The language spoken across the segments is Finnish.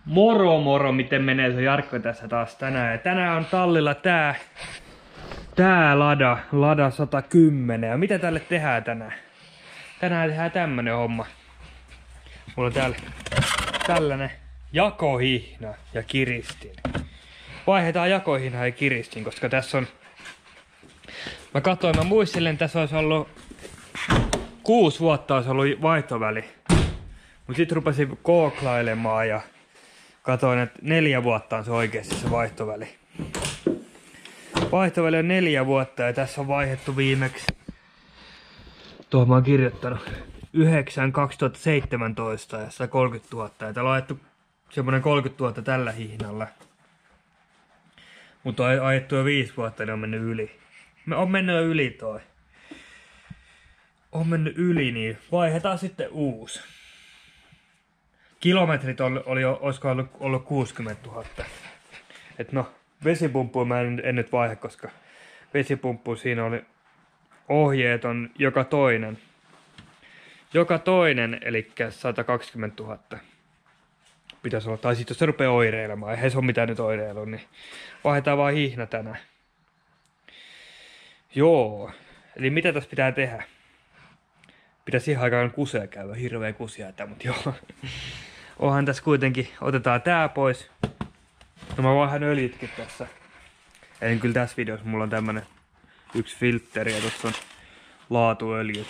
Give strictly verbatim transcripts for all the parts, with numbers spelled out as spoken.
Moro moro, miten menee se Jarkko tässä taas tänään. Ja tänään on tallilla tää, tää Lada, Lada sata kymmenen. Ja mitä tälle tehdään tänään? Tänään tehdään tämmönen homma. Mulla on täällä tällainen jakohihna ja kiristin. Vaihdetaan jakohihna ja kiristin, koska tässä on... Mä katsoin, mä muistelen, tässä olisi ollut... Kuusi vuotta olisi ollut vaihtoväli. Mut sit rupesin kooklailemaan ja... Katoin, että neljä vuotta on se oikeesti se vaihtoväli. Vaihtoväli on neljä vuotta ja tässä on vaihdettu viimeksi. Tuohon mä oon kirjoittanut yhdeksän kaksituhattaseitsemäntoista ja sata kolmekymmentätuhatta. Ja täällä on ajettu semmonen kolmekymmentätuhatta tällä hihnalla. Mutta on ajettu jo viisi vuotta, niin on mennyt yli. Me on mennyt jo yli toi. On mennyt yli, niin vaihdetaan sitten uusi. Kilometrit oli, oli olisiko ollut, ollut kuusikymmentätuhatta. Et no, vesipumppuun mä en, en nyt vaihe, koska vesipumppu siinä oli ohjeet on joka toinen. Joka toinen, eli sata kaksikymmentätuhatta. Pitäisi olla, tai sitten jos se rupeaa oireilemaan, eihän se ole mitään nyt oireilu, niin vaihdetaan vaan hihna tänään. Joo, eli mitä tässä pitää tehdä? Pitäisi ihan aikaan kusea käydä, hirveä kusia tää, mut joo. Onhan tässä kuitenkin, otetaan tää pois. No mä vaihdan öljytkin tässä. Eli kyllä tässä videossa mulla on tämmönen yksi filtteri ja tossa on laatuöljyt.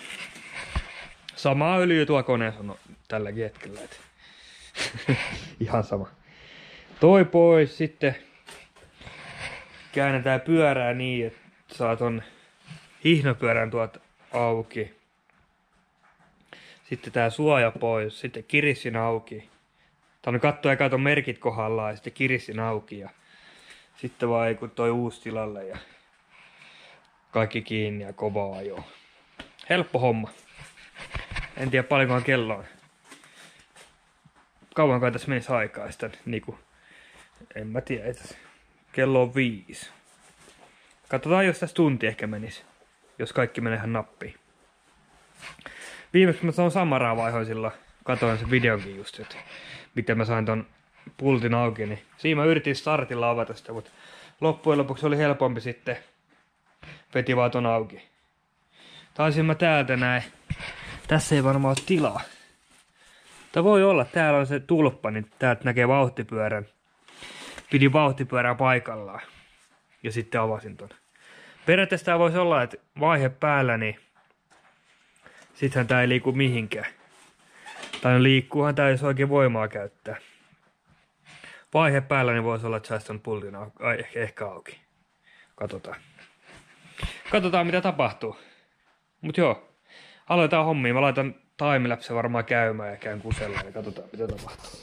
Sama öljy tuo koneessa on tälläkin hetkellä. Et. Ihan sama. Toi pois, sitten käännetään pyörää niin, että saa ton hihnapyörän tuolta auki. Sitten tää suoja pois, sitten kiristin auki. Tää on katto ja katon merkit kohdallaan ja sitten kiristin auki. Ja sitten vaan kun toi uusi tilalle ja kaikki kiinni ja kovaa ajoa. Helppo homma. En tiedä paljonkohan kello on. Kauankohan tässä menisi aikaa sitä niinku. En mä tiedä. Kello on viisi. Katsotaan jos tässä tunti ehkä menisi. Jos kaikki menee ihan nappiin. Viimeksi mä sain Samaraa vaihoin sillä, katoin sen videonkin just, että miten mä sain ton pultin auki, niin siinä mä yritin startilla avata sitä, mutta loppujen lopuksi oli helpompi sitten, veti vaan ton auki. Taisin mä täältä näin, tässä ei varmaan ole tilaa. Tai voi olla, täällä on se tulppa, niin täältä näkee vauhtipyörän. Pidin vauhtipyörää paikallaan ja sitten avasin ton. Periaatteessa tää voisi olla, että vaihe päällä, niin sittenhän tää ei liiku mihinkään. Tai no liikkuuhan tää, jos oikein voimaa käyttää. Vaihe päällä, niin voisi olla, että saisi ton pultin au ehkä, ehkä auki. Katsotaan. Katsotaan mitä tapahtuu. Mut joo, aloitetaan hommia. Mä laitan timelapse varmaan käymään ja käyn kusella ja katsotaan mitä tapahtuu.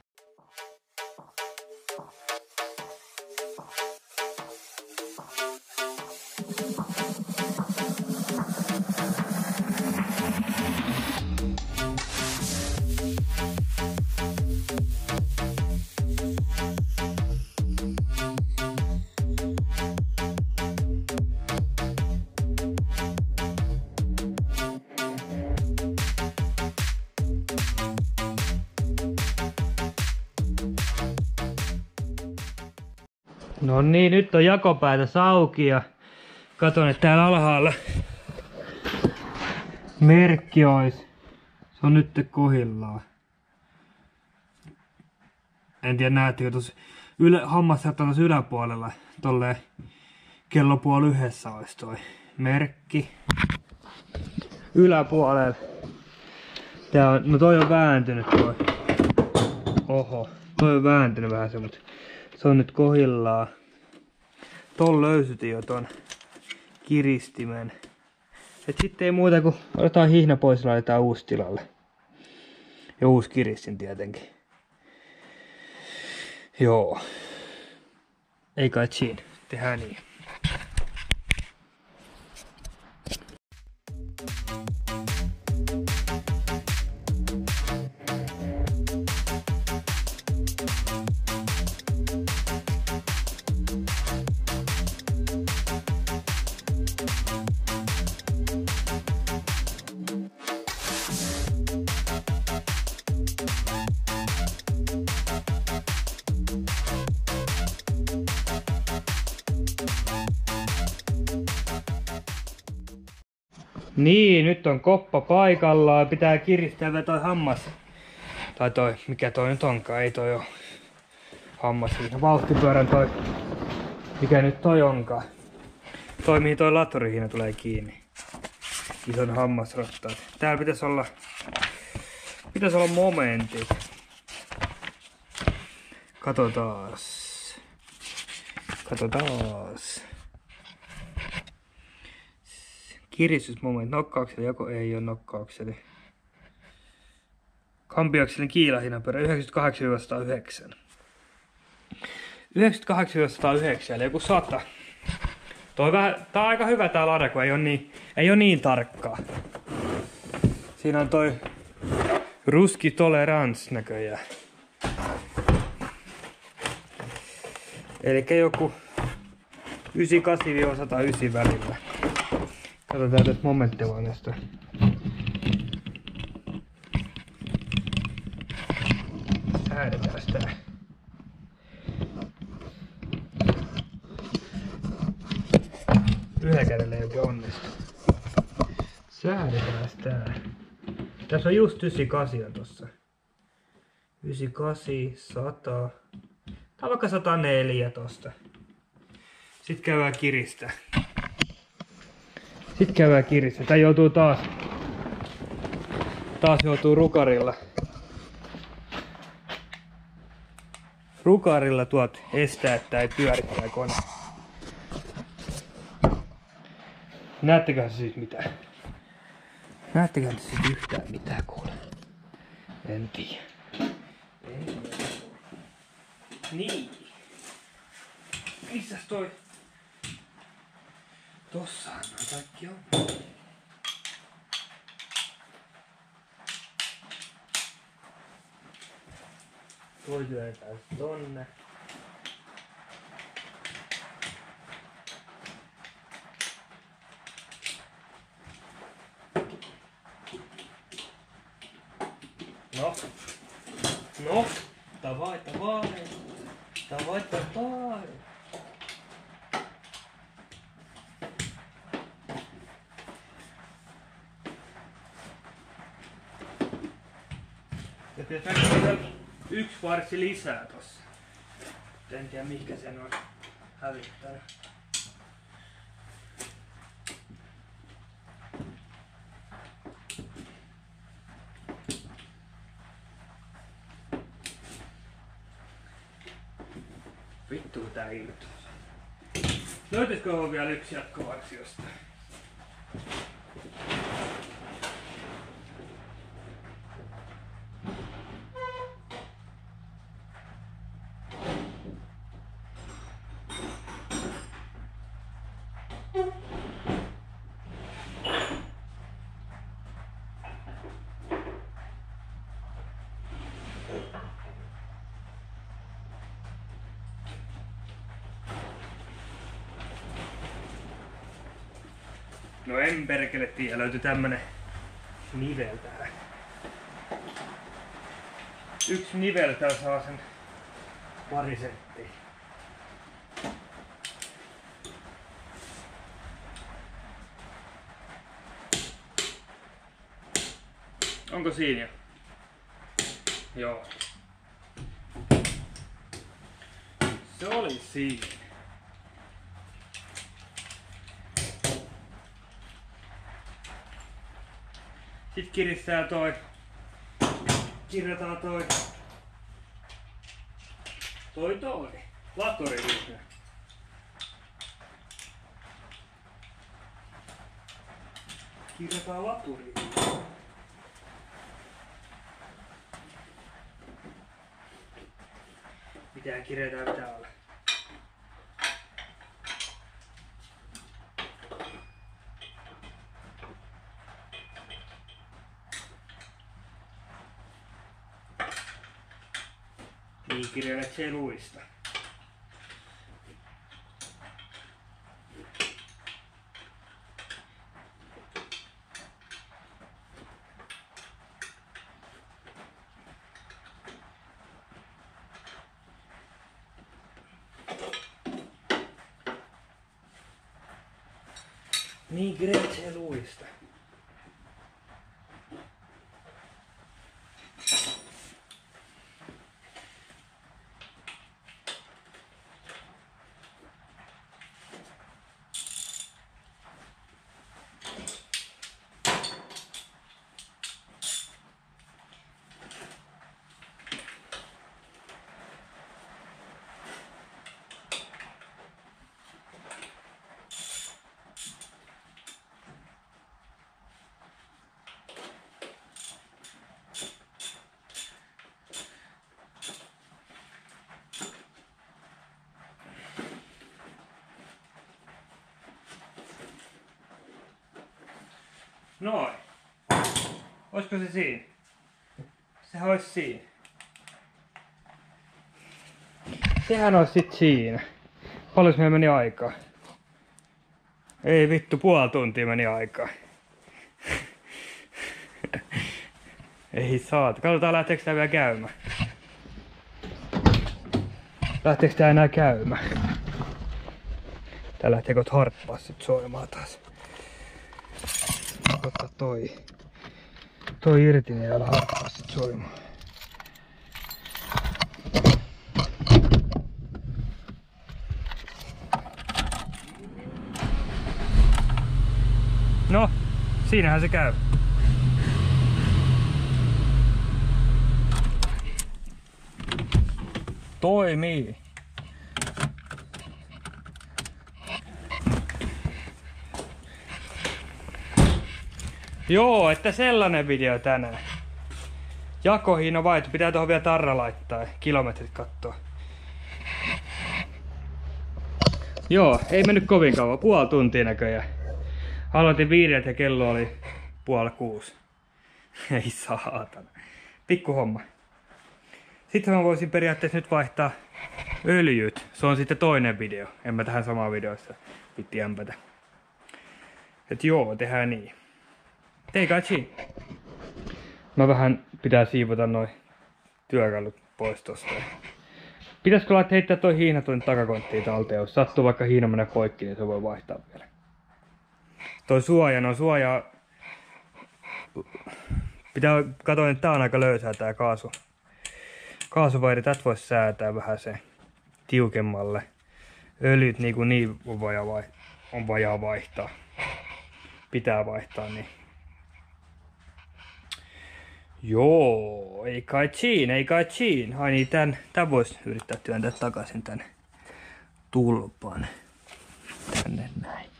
No niin, nyt on jakopäätös auki ja katon, että täällä alhaalla merkki ois. Se on nyt kohillaan. En tiedä näettekö tuossa ylä, hammashartta tuossa yläpuolella. Tolleen kello puoli yhdessä ois toi merkki. Yläpuolella. Tää on, no toi on vääntynyt toi. Oho, toi on vääntynyt vähän se, mutta se on nyt kohillaan. Ton löysytin jo ton kiristimen. Et sitten ei muuta kuin otetaan hihna pois ja laitetaan uusi tilalle. Ja uusi kiristin tietenkin. Joo. Ei kai siinä. Tehdään niin. Niin, nyt on koppa paikallaan. Pitää kiristää vielä toi hammas. Tai toi, mikä toi nyt onkaan, ei toi oo hammas siinä. Vauhtipyörän toi, mikä nyt toi onkaan. Toi mihin toi laturi siinä tulee kiinni. Ison hammasrattaat. Täällä pitäisi olla, pitäisi olla momentit. Katsotaas. Katsotaas. Kiristysmomentti, nokkaukseli, joko ei ole nokkaukseli. Kampiakselin kiilahinapyörä yhdeksänkymmentäkahdeksan sata yhdeksän. yhdeksänkymmentäkahdeksan sata yhdeksän, eli joku sata. Toi vähän, tää on aika hyvä tää lada, kun ei oo niin, ei oo niin tarkkaa. Siinä on toi ruski tolerance näköjään. Elikkä joku yhdeksänkymmentäkahdeksan sata yhdeksän välillä. Katsotaan tästä momenttivainesta. Säädetään sitä. Yhden kädellä ei oikein onnistu. Säädetään sitä. Tässä on just yhdeksänkymmentäkahdeksan tossa. yhdeksänkymmentäkahdeksan, sata. Tää on vaikka sata neljä tosta. Sitten käydään kiristää. Sitten käydään kiristää. Tää joutuu taas. Taas joutuu rukarilla. Rukarilla tuot estää, että ei pyörittää kone. Näetteköhän se siis mitään? Näetteköhän se siis yhtään mitään kuule? En tiedä. En tiedä. Niin. Missäs toi? Tossahan on kaikki on. Toi työtään tonne. No. No. Давай, давай. Давай, давай. Ja pitäisi vielä yksi varssi lisää tossa. En tiedä mihinkä sen on hävittänyt. Vittu kun tää irtoaa. Löytyisikö vielä yksi jatkovarsi jostain? No en perkele tiedä, löytyi tämmönen nivel täällä. Yksi nivel täällä saa sen pari senttiä. Onko siinä? Joo. Se oli siinä. Sitten kiristää toi. Kirjataan toi. Toi toi. Laturi. Kirjataan laturi. Pitää kirjata täällä. Niin kirjoitat se luista. Niin kirjoitat se luista. Noin. Olisiko se siinä? Sehän olisi siinä. Sehän olisi sit siinä. Paljon meillä meni aikaa? Ei vittu, puoli tuntia meni aikaa. Ei saata. Katsotaan lähteekö tää vielä käymään. Lähteekö tää enää käymään? Tää lähtee kot harppassit soimaan taas. Ota toi. Toi irti, niin täällä harppassit soimaan. No, siinähän se käy. Toimii. Joo, että sellainen video tänään. Jakohiino vaihto. Pitää tuohon vielä tarra laittaa ja kilometrit katsoa. Joo, ei mennyt kovin kauan. Puoli tuntia näköjään. Aloitin viideltä ja kello oli puoli kuusi. Ei saatana. Pikku homma. Sitten mä voisin periaatteessa nyt vaihtaa öljyt. Se on sitten toinen video. En mä tähän samaan videossa pitti ämpätä. Et joo, tehdään niin. Teikatsi. Mä vähän pitää siivota noi työkalut pois tosta. Pitäisikö laittaa heittää toi hiina tuonne takakonttiin talteen? Jos sattuu vaikka hiina menee poikki, niin se voi vaihtaa vielä. Toi suoja, no suojaa... Pitää katsoa, että tää on aika löysää tää kaasu. Kaasuvairi, tät vois säätää vähän se tiukemmalle. Öljyt niinku niin on vajaa, vai... on vajaa vaihtaa. Pitää vaihtaa niin. Joo, ei kai siinä, ei kai siinä. Ai niin, tän, tän vois yrittää työntää takaisin tänne tulpaan. Tänne näin.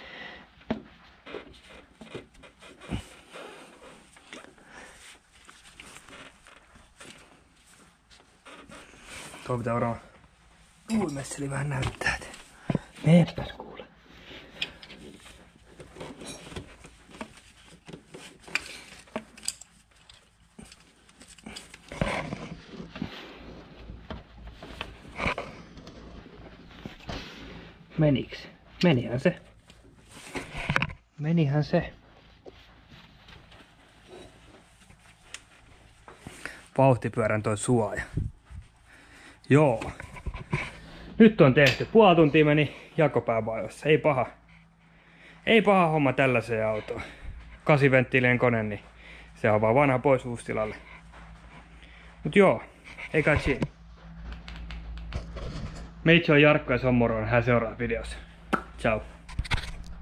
Tuo pitää varmaan uimesseli vähän näyttää. Meepäs kuule. Meniks? Menihän se. Menihän se. Vauhtipyörän toi suoja. Joo. Nyt on tehty. Puoli tuntia meni jakopäävaivossa. Ei paha. Ei paha homma tällaiseen autoon. Kasiventtiilien kone, niin se on vaan vanha pois uustilalle. Mut joo. Ei kai siinä. Meitsi on Jarkko ja se on moro. Nähdään seuraavassa videossa. Ciao.